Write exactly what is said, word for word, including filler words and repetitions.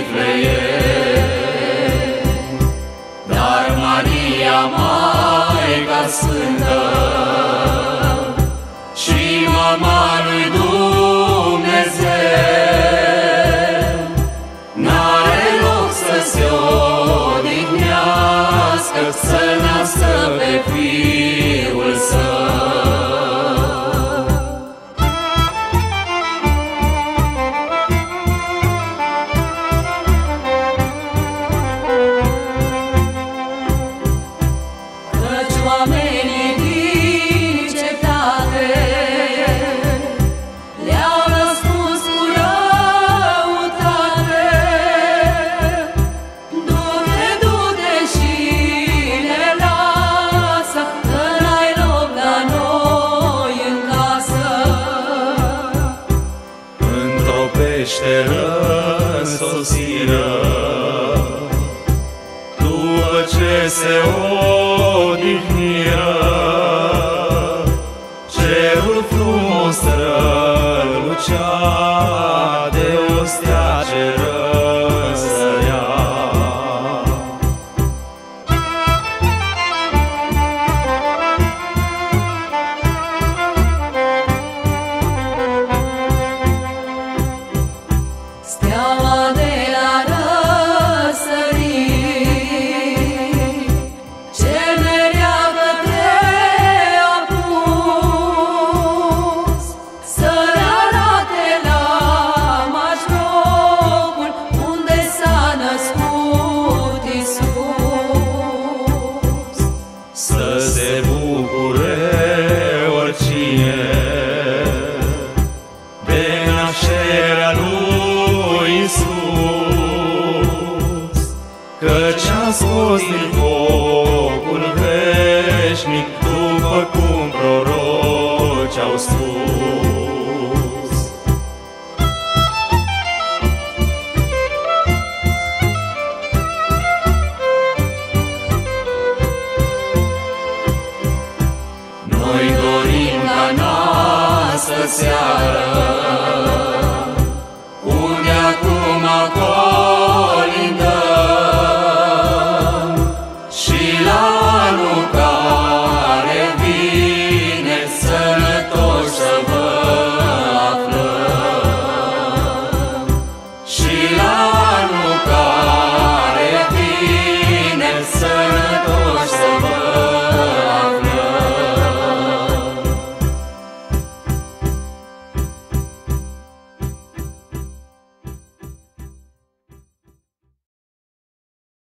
Vifleem. Dar Maria, Maica Sfântă și Mama lui Dumnezeu, n-are loc să se odihnească, să nască pe Fiul Său. Oamenii din cetate le-au răspuns cu răutate: Du-te, du-te și ne lasă, că n-ai loc la noi în casă. Într-o peșteră sosiră, după ce se odihniră, cerul frumos strălucea de o stea ce răsărea. Steaua de la răsărit ce merea către apus, să-l arate la marși locul unde s-a născut Iisus. Să se bucure oricine de nașterea lui Iisus, căci a scos din focul veșnic, după cum proroci au spus. Noi dorim ca în astă seară